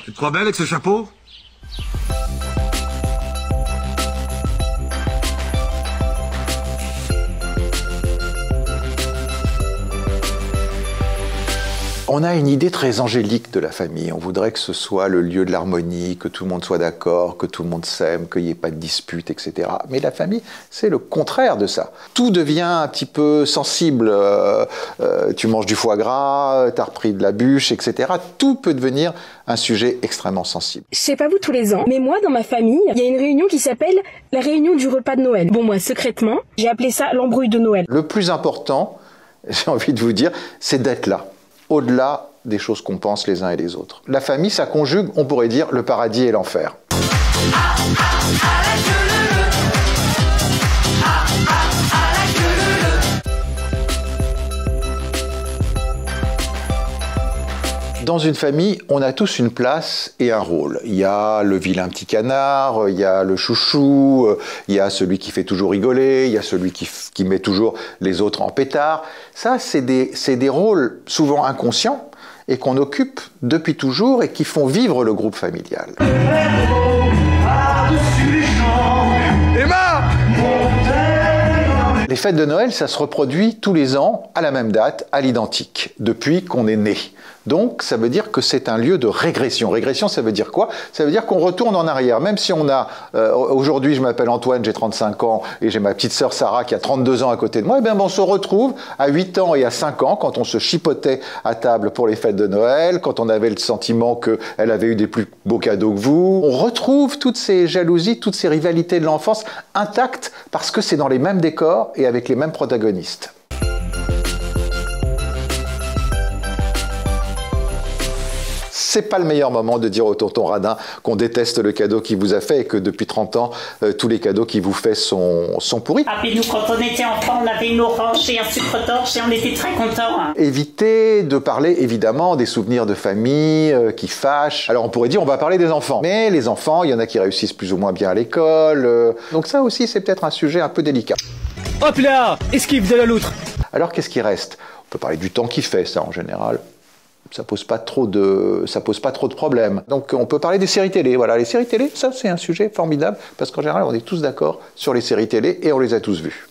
Tu te crois belle avec ce chapeau? On a une idée très angélique de la famille. On voudrait que ce soit le lieu de l'harmonie, que tout le monde soit d'accord, que tout le monde s'aime, qu'il n'y ait pas de dispute, etc. Mais la famille, c'est le contraire de ça. Tout devient un petit peu sensible. Tu manges du foie gras, tu as repris de la bûche, etc. Tout peut devenir un sujet extrêmement sensible. Je sais pas vous tous les ans, mais moi, dans ma famille, il y a une réunion qui s'appelle la réunion du repas de Noël. Bon, moi, secrètement, j'ai appelé ça l'embrouille de Noël. Le plus important, j'ai envie de vous dire, c'est d'être là, au-delà des choses qu'on pense les uns et les autres. La famille, ça conjugue, on pourrait dire, le paradis et l'enfer. Dans une famille, on a tous une place et un rôle. Il y a le vilain petit canard, il y a le chouchou, il y a celui qui fait toujours rigoler, il y a celui qui met toujours les autres en pétard. Ça, c'est des rôles souvent inconscients et qu'on occupe depuis toujours et qui font vivre le groupe familial. Emma! Les fêtes de Noël, ça se reproduit tous les ans, à la même date, à l'identique, depuis qu'on est né. Donc, ça veut dire que c'est un lieu de régression. Régression, ça veut dire quoi? Ça veut dire qu'on retourne en arrière. Même si on a... aujourd'hui, je m'appelle Antoine, j'ai 35 ans, et j'ai ma petite sœur Sarah qui a 32 ans à côté de moi, et bien on se retrouve à 8 ans et à 5 ans, quand on se chipotait à table pour les fêtes de Noël, quand on avait le sentiment qu'elle avait eu des plus beaux cadeaux que vous. On retrouve toutes ces jalousies, toutes ces rivalités de l'enfance intactes, parce que c'est dans les mêmes décors et avec les mêmes protagonistes. C'est pas le meilleur moment de dire au tonton radin qu'on déteste le cadeau qu'il vous a fait et que depuis 30 ans, tous les cadeaux qu'il vous fait sont pourris. Ah, puis nous, quand on était enfants, on avait une orange et un sucre torche et on était très contents. Évitez de parler, évidemment, des souvenirs de famille qui fâchent. Alors on pourrait dire on va parler des enfants. Mais les enfants, il y en a qui réussissent plus ou moins bien à l'école. Donc ça aussi, c'est peut-être un sujet un peu délicat. Hop là! Esquive de la loutre! Alors qu'est-ce qui reste? On peut parler du temps qu'il fait, ça en général. Ça pose pas trop de problèmes. Donc on peut parler des séries télé. Voilà, les séries télé, ça c'est un sujet formidable parce qu'en général on est tous d'accord sur les séries télé et on les a tous vues.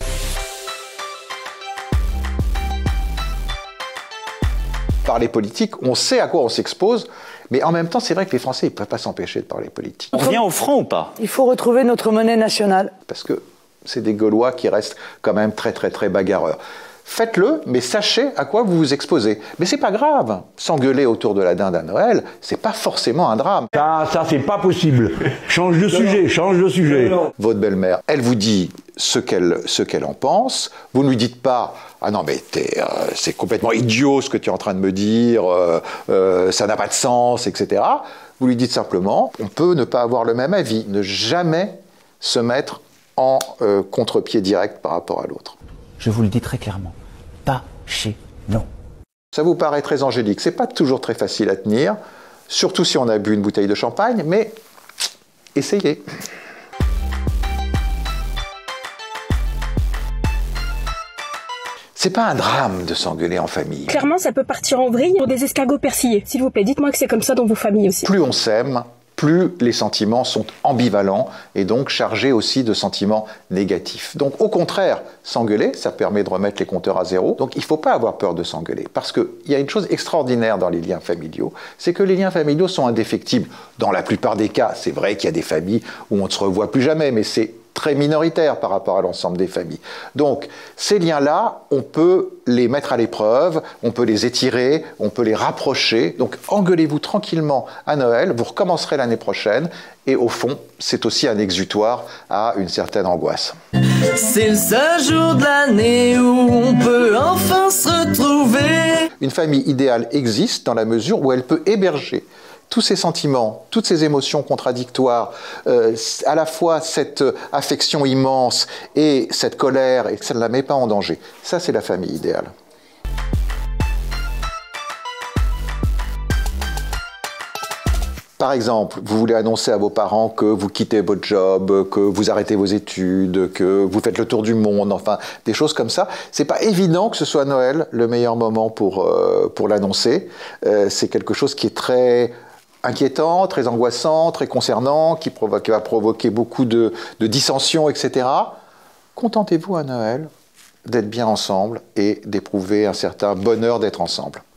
Parler politique, on sait à quoi on s'expose, mais en même temps c'est vrai que les Français ne peuvent pas s'empêcher de parler politique. On revient au franc ou pas? Il faut retrouver notre monnaie nationale. Parce que c'est des Gaulois qui restent quand même très bagarreurs. Faites-le, mais sachez à quoi vous vous exposez. Mais c'est pas grave. S'engueuler autour de la dinde à Noël, c'est pas forcément un drame. Ça c'est pas possible. Change de sujet, change de sujet. Votre belle-mère, elle vous dit ce qu'elle en pense. Vous ne lui dites pas « Ah non, mais c'est complètement idiot ce que tu es en train de me dire, ça n'a pas de sens, etc. » Vous lui dites simplement « On peut ne pas avoir le même avis, ne jamais se mettre en contre-pied direct par rapport à l'autre. » Je vous le dis très clairement, pas chez nous. Ça vous paraît très angélique, c'est pas toujours très facile à tenir, surtout si on a bu une bouteille de champagne, mais essayez. C'est pas un drame de s'engueuler en famille. Clairement, ça peut partir en vrille pour des escargots persillés. S'il vous plaît, dites-moi que c'est comme ça dans vos familles aussi. Plus on s'aime, plus les sentiments sont ambivalents et donc chargés aussi de sentiments négatifs. Donc au contraire, s'engueuler, ça permet de remettre les compteurs à zéro. Donc il ne faut pas avoir peur de s'engueuler parce qu'il y a une chose extraordinaire dans les liens familiaux, c'est que les liens familiaux sont indéfectibles. Dans la plupart des cas, c'est vrai qu'il y a des familles où on ne se revoit plus jamais, mais c'est très minoritaire par rapport à l'ensemble des familles. Donc, ces liens-là, on peut les mettre à l'épreuve, on peut les étirer, on peut les rapprocher. Donc, engueulez-vous tranquillement à Noël, vous recommencerez l'année prochaine, et au fond, c'est aussi un exutoire à une certaine angoisse. C'est le seul jour de l'année où on peut enfin se retrouver. Une famille idéale existe dans la mesure où elle peut héberger tous ces sentiments, toutes ces émotions contradictoires, à la fois cette affection immense et cette colère, et que ça ne la met pas en danger. Ça, c'est la famille idéale. Par exemple, vous voulez annoncer à vos parents que vous quittez votre job, que vous arrêtez vos études, que vous faites le tour du monde, enfin, des choses comme ça. C'est pas évident que ce soit Noël le meilleur moment pour l'annoncer. C'est quelque chose qui est très inquiétant, très angoissant, très concernant, qui va provoquer beaucoup de dissensions, etc. Contentez-vous à Noël d'être bien ensemble et d'éprouver un certain bonheur d'être ensemble.